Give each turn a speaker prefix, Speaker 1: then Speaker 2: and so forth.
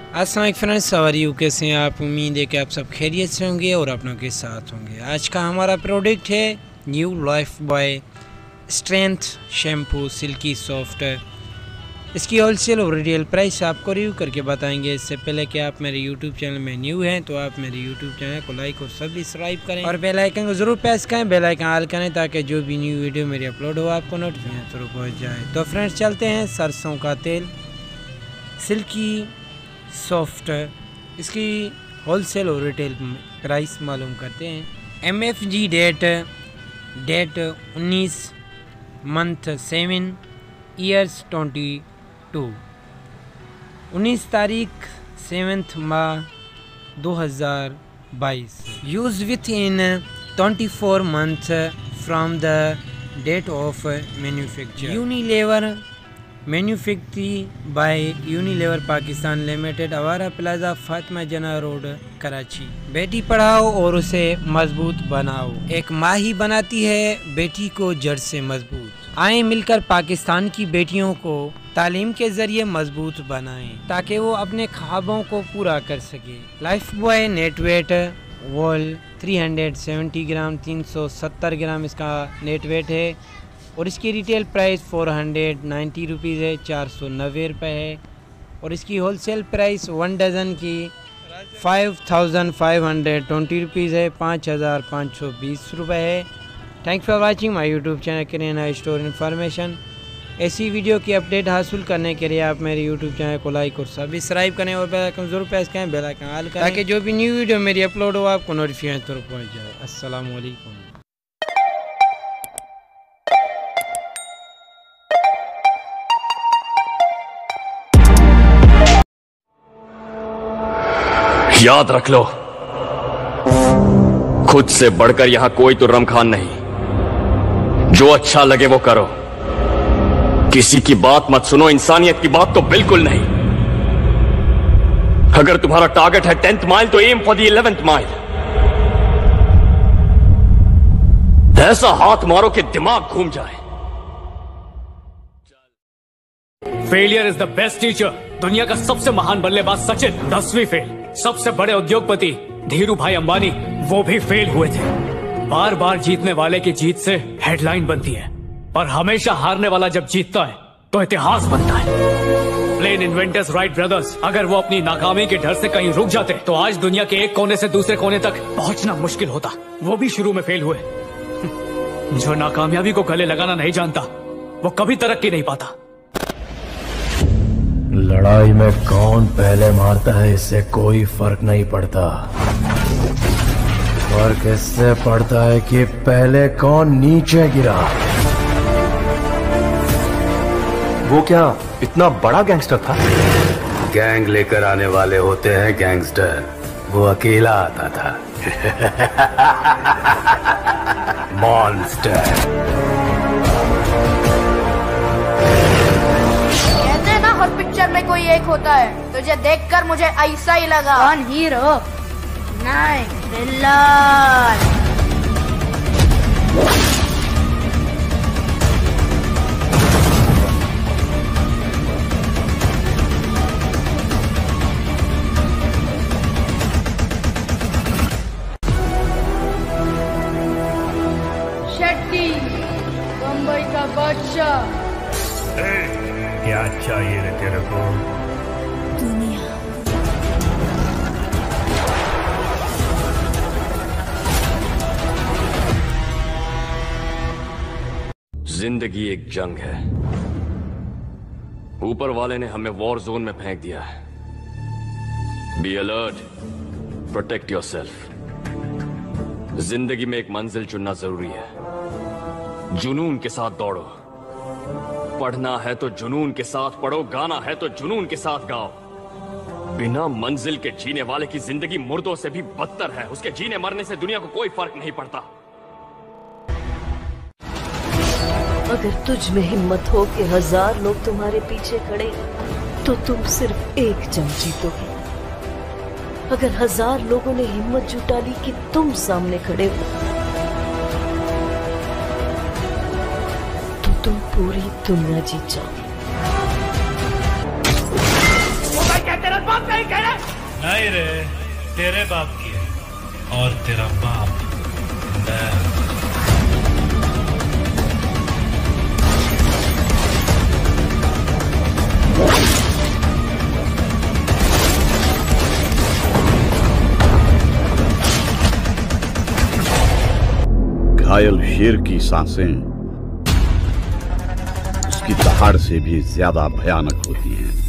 Speaker 1: अस्सलाम फ्रेंड्स, सवारी कैसे हैं आप। उम्मीद है कि आप सब खैरियत से होंगे और अपनों के साथ होंगे। आज का हमारा प्रोडक्ट है new Lifebuoy strength shampoo silky soft. इसकी होलसेल और रिटेल प्राइस आपको रिव्यू करके बताएंगे। इससे पहले कि आप मेरे यूट्यूब चैनल में न्यू हैं तो आप मेरे यूट्यूब चैनल को लाइक और सब्सक्राइब करें और बेल आइकन को ज़रूर प्रेस करें, बेल आइकन ऑल करें ताकि जो भी न्यू वीडियो मेरी अपलोड हो आपको नोटिफिकेशन थ्रू पहुँच जाए। तो फ्रेंड्स चलते हैं सरसों का तेल सिल्की सॉफ्ट, इसकी होलसेल और रिटेल प्राइस मालूम करते हैं। MFG डेट 19 मंथ 7 ईयर्स 22, 19 तारीख 7 माह 2022। Use within 24 month from the date of manufacture. Unilever manufacturing by Unilever Pakistan limited, Awara plaza, Fatima Jinnah road, Karachi. Beti Padhao और उसे मजबूत बनाओ। एक माँ ही बनाती है बेटी को जड़ से मजबूत। आए मिलकर पाकिस्तान की बेटियों को तालीम के जरिए मजबूत बनाएं ताकि वो अपने ख्वाबों को पूरा कर सके। Lifebuoy net weight wall 370 gram, 370 gram इसका नेट वेट है और इसकी रिटेल प्राइस 490 रुपीज़ है, 490 रुपये है। और इसकी होलसेल प्राइस 1 डज़न की 5520 रुपीज़ है, 5520 रुपये है। Thanks for watching my YouTube channel kirana store information. ऐसी वीडियो की अपडेट हासिल करने के लिए आप मेरे यूट्यूब चैनल को लाइक और सब्सक्राइब करें और बेल आइकन ज़रूर प्रेस करें, बेल आइकन ऑल करें ताकि जो भी न्यू वीडियो मेरी अपलोड हो आपको नोटिफिकेशन थ्रू पहुँच जाए। अस्सलाम वालेकुम।
Speaker 2: याद रख लो, खुद से बढ़कर यहां कोई तो रमखान नहीं। जो अच्छा लगे वो करो, किसी की बात मत सुनो, इंसानियत की बात तो बिल्कुल नहीं। अगर तुम्हारा टारगेट है 10th माइल तो M for the 11th mile. ऐसा हाथ मारो कि दिमाग घूम जाए।
Speaker 3: Failure is the best teacher. दुनिया का सबसे महान बल्लेबाज सचिन 10वीं फेल। सबसे बड़े उद्योगपति धीरू भाई अंबानी वो भी फेल हुए थे। बार बार जीतने वाले की जीत से हेडलाइन बनती है, पर हमेशा हारने वाला जब जीतता है तो इतिहास बनता है। प्लेन इन्वेंटर्स राइट ब्रदर्स, अगर वो अपनी नाकामी के डर से कहीं रुक जाते तो आज दुनिया के एक कोने से दूसरे कोने तक पहुंचना मुश्किल होता। वो भी शुरू में फेल हुए। जो नाकामयाबी को गले लगाना नहीं जानता वो कभी तरक्की नहीं पाता।
Speaker 4: लड़ाई में कौन पहले मारता है इससे कोई फर्क नहीं पड़ता। फर्क इससे पड़ता है कि पहले कौन नीचे गिरा।
Speaker 5: वो क्या इतना बड़ा गैंगस्टर था?
Speaker 4: गैंग लेकर आने वाले होते हैं गैंगस्टर, वो अकेला आता था। मॉन्स्टर।
Speaker 6: हर पिक्चर में कोई एक होता है, तुझे देखकर मुझे ऐसा ही लगा। कौन हीरो? नहीं, विलन। शेट्टी बम्बई का बादशाह।
Speaker 4: क्या चाहिए रे तेरे को?
Speaker 6: दुनिया।
Speaker 2: जिंदगी एक जंग है। ऊपर वाले ने हमें वॉर जोन में फेंक दिया है। Be alert, protect yourself. जिंदगी में एक मंजिल चुनना जरूरी है। जुनून के साथ दौड़ो। पढ़ना है तो जुनून के साथ पढ़ो, गाना है तो जुनून के साथ गाओ। बिना मंजिल के जीने वाले की जिंदगी मुर्दों से भी बदतर है। उसके जीने मरने से दुनिया को कोई फर्क नहीं पड़ता।
Speaker 7: अगर तुझ में हिम्मत हो कि 1000 लोग तुम्हारे पीछे खड़े तो तुम सिर्फ एक जंग जीतोगे। अगर 1000 लोगों ने हिम्मत जुटा ली कि तुम सामने खड़े हो तुम पूरी दुनिया जीत जाओगे।
Speaker 6: तेरा बाप नहीं कह रहा।
Speaker 8: नहीं रे, तेरे बाप की है और तेरा बाप मैं।
Speaker 9: घायल शेर की सांसें उसकी दहाड़ से भी ज्यादा भयानक होती हैं।